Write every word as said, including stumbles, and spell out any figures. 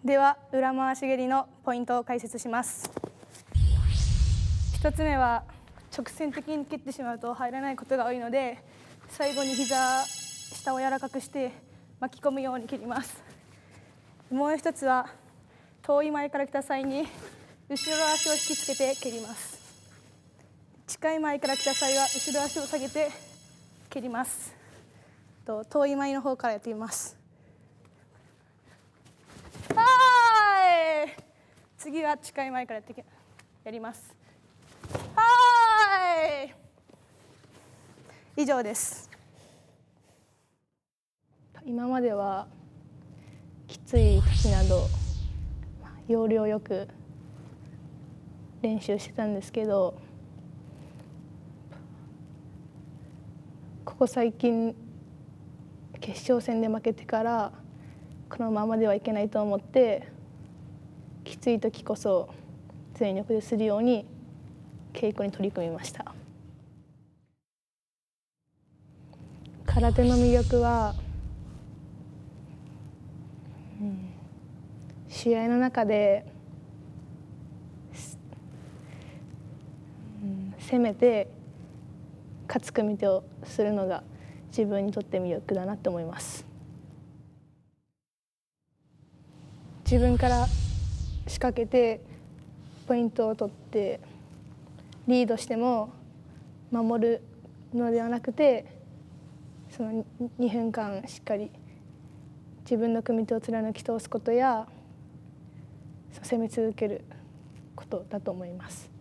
では裏回し蹴りのポイントを解説します。ひとつめは直線的に蹴ってしまうと入らないことが多いので、最後に膝下を柔らかくして巻き込むように蹴ります。もう一つは遠い前から来た際に後ろ足を引きつけて蹴ります。近い前から来た際は後ろ足を下げて蹴ります。と遠い前の方からやってみます。はい、次は近い前からやってやります。はい、以上です。今まではきつい時など要領よく練習してたんですけど、ここ最近決勝戦で負けてからこのままではいけないと思って、きつい時こそ全力でするように稽古に取り組みました。空手の魅力は、うん、試合の中で、うん、攻めて勝つ組み手をするのが自分にとって魅力だなと思います。自分から仕掛けてポイントを取ってリードしても守るのではなくて、そのにふんかんしっかり自分の組み手を貫き通すことや攻め続けることだと思います。